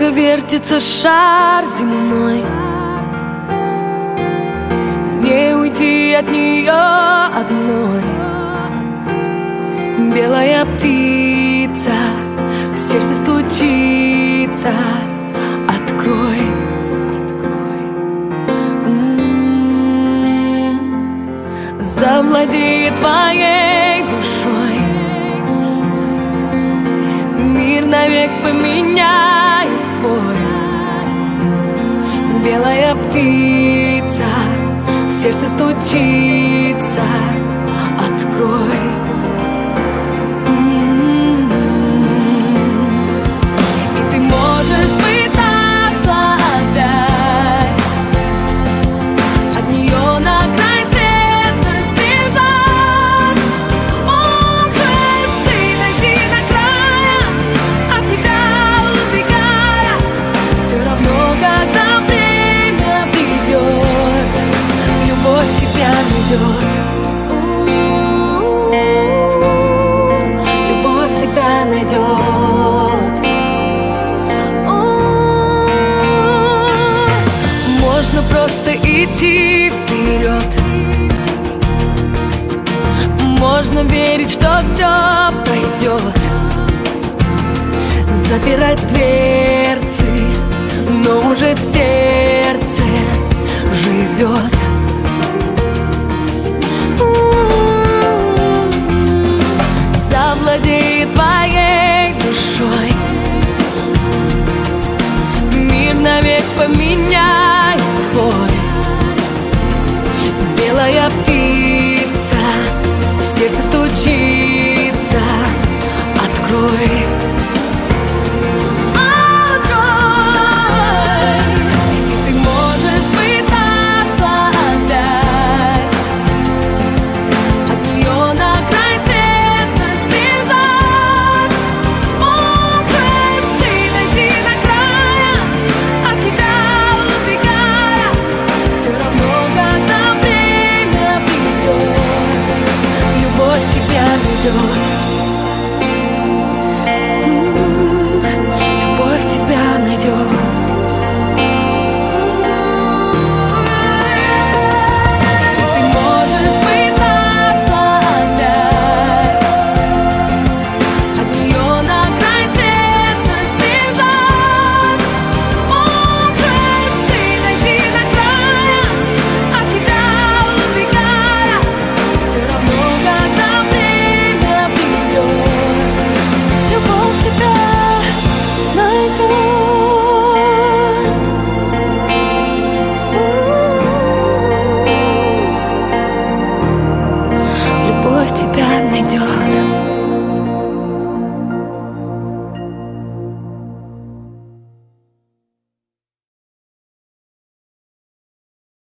что вертится шар земной, не уйти от нее одной. Белая птица в сердце стучится, открой. Завладеет твоей душой, мир навек поменяет твой. Белая птица в сердце стучится, открой. И ты можешь пытаться опять от нее на край света сбежать. Можешь ты дойти до края, от себя убегая. Все равно, когда время придет, любовь тебя найдет. Любовь тебя найдет. Можно просто идти вперед, можно верить, что все пройдет, запирать дверцы, но уже в сердце живет. Завладеет твоей душой, мир навек поменяет твой. Белая птица в сердце стучит,